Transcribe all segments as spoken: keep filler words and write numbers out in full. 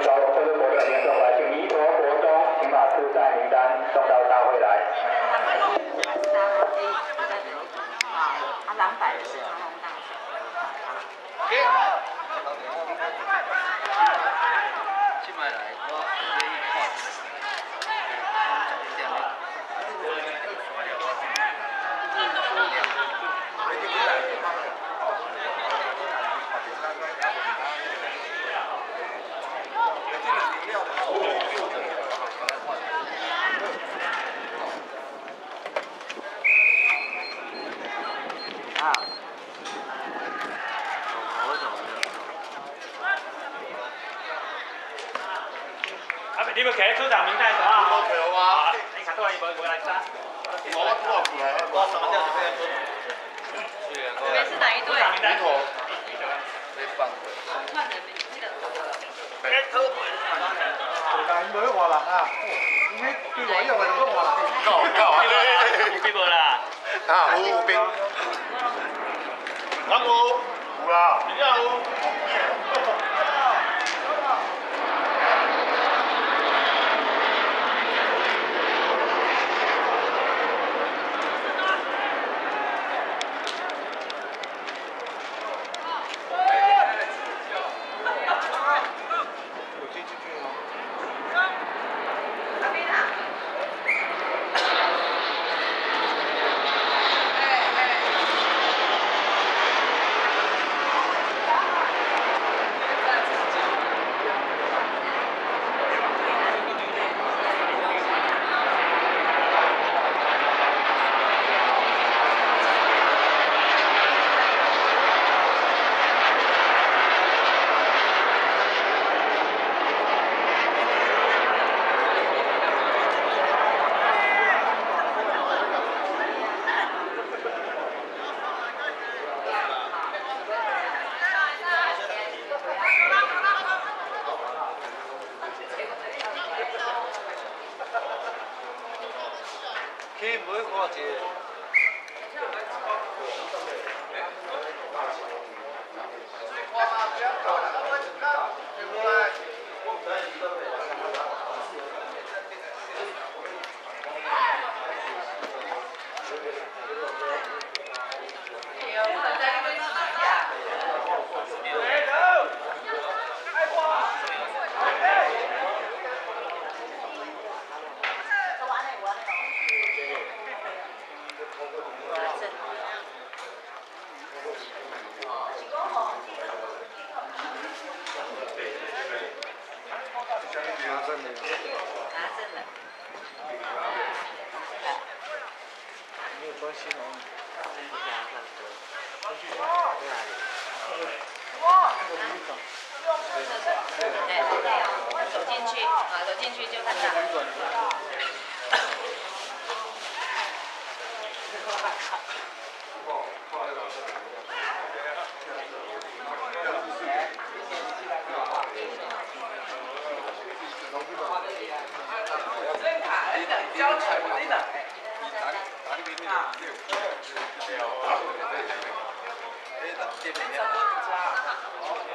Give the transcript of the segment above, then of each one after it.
手或者国小联送来，请弥陀国中，请把初赛名单送到大会来。 啊，蓝白的是长隆大学。 今摆来我愿意看。 啊，你要企喺组长名单上啊？ 我有啊。 你看到伊无无来噻？ 我我我过来，我什么叫准备要做？ 你们是哪一队？ 弥陀。你放。 换人名，记得。 哎，偷回。 但係每個人啊，已經叫我因為做乜人？ 夠夠。 有幾個啦？ 啊，有兵。有冇？有啦。有。 佢唔會看字。没有专心哦。 对，走进去，啊，走进去就看到。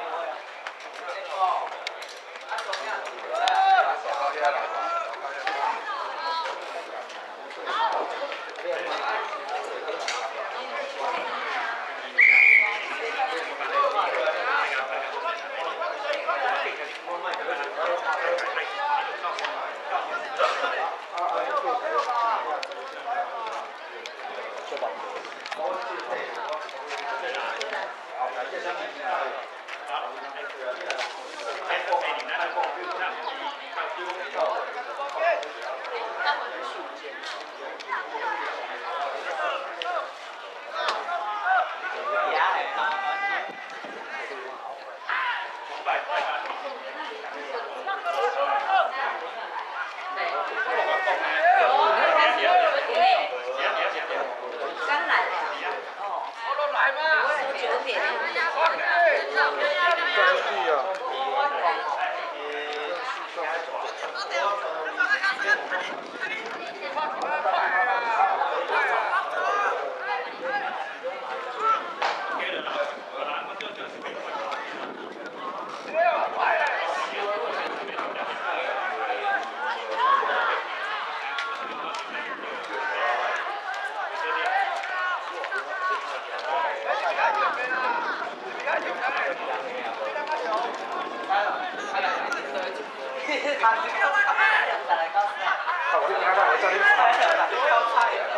好。 啊，我你听下，我叫你。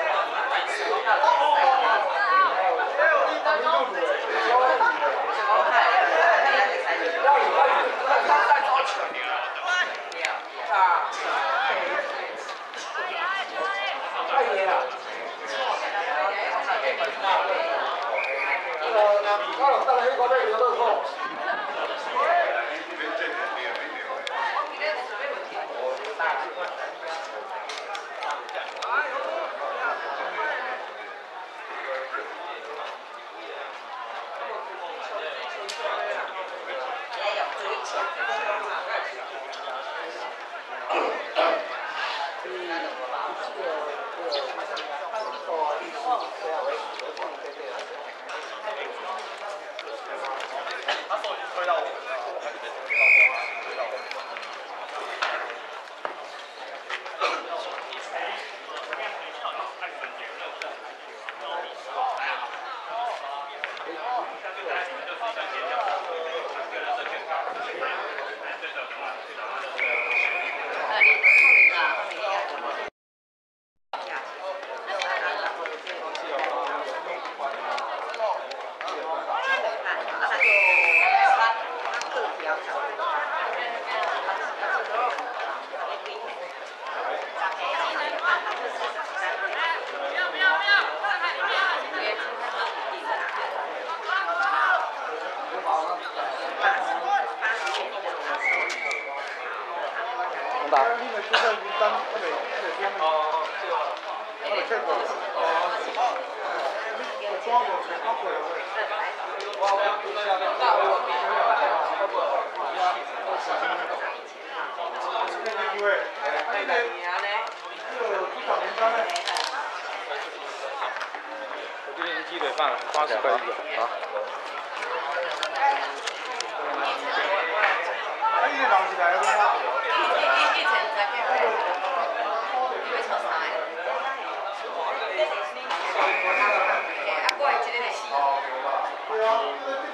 我这边鸡腿饭八十块一个，好。 啊，伊个人是来个啊？对啊。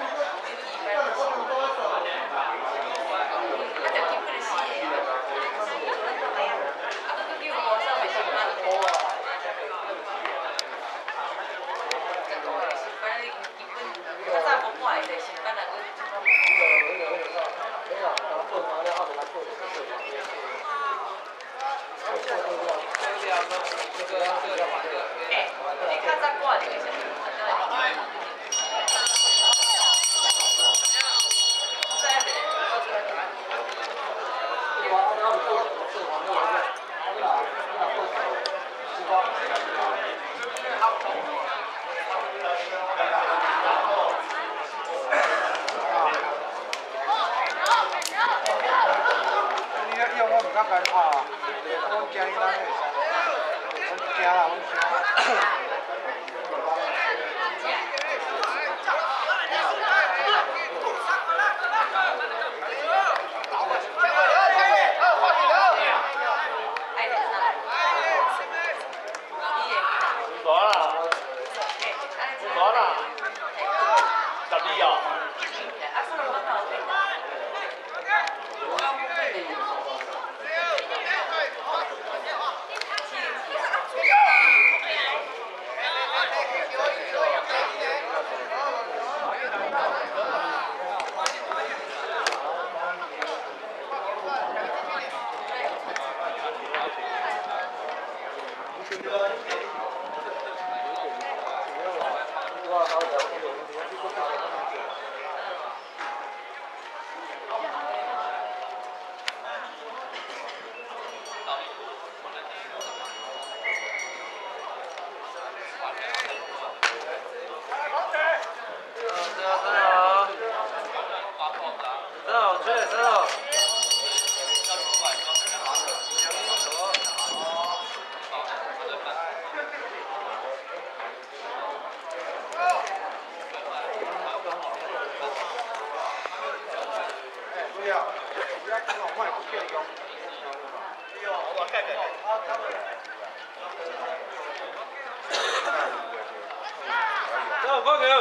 走，过桥。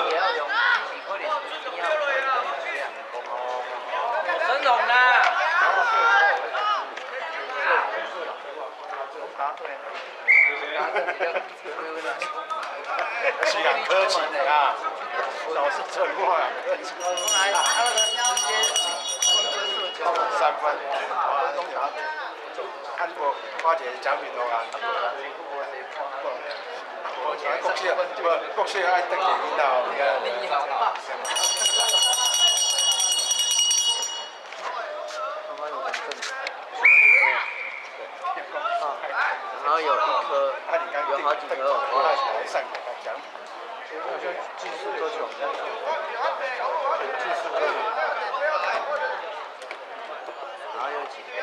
真龙啦！ 是很客气的啊，老是真话。三分，按国花姐奖品咯啊。国小不国小爱得奖领导，你看。 然后有一颗，有好几颗我上奖。 好像技术多久？技术多久？ 然后有几颗。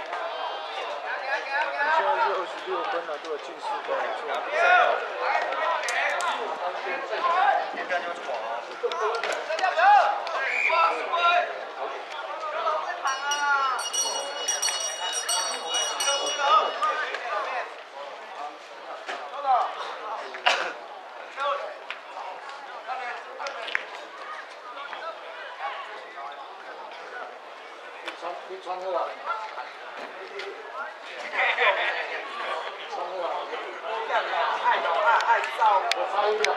你现在是二十六分了，都有进四分，不错。 应该就闯啊。 你穿好了？穿好了？ 爱老爱爱造。 我差一秒。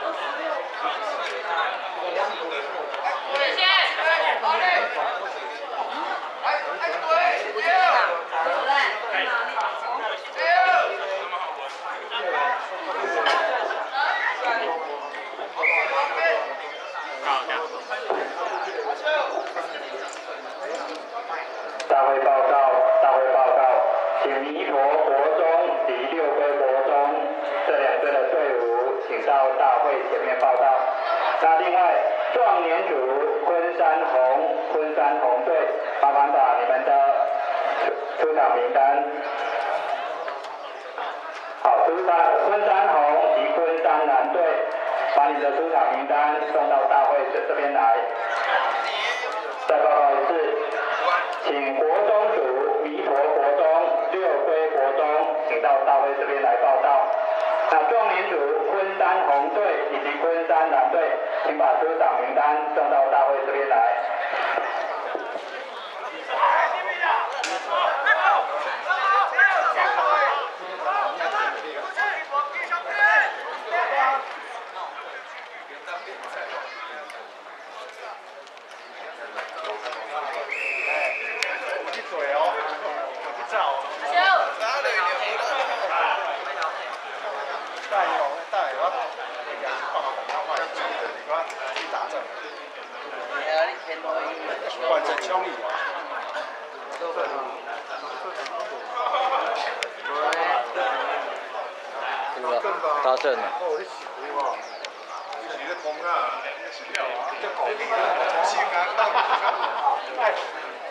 这个两股。 谢谢。好嘞。哎哎对。吴主任，吴主任，看到你。 大会报告，大会报告，请弥陀国中及六龟国中这两队的队伍，请到大会前面报道。那另外，壮年组昆山红昆山红队，麻烦把你们的出出场名单。好，出场昆山红及昆山蓝队，把你们的出场名单送到大会这这边来。再报告一次。请国中组弥陀国中、六龟国中，请到大会这边来报到。那壮年组昆山红队以及昆山蓝队，请把出场名单送到大会这边来。 换成枪里。 高正的。 哦，你洗过啊？洗的空啊，洗掉啊，这搞定了，先干。哎。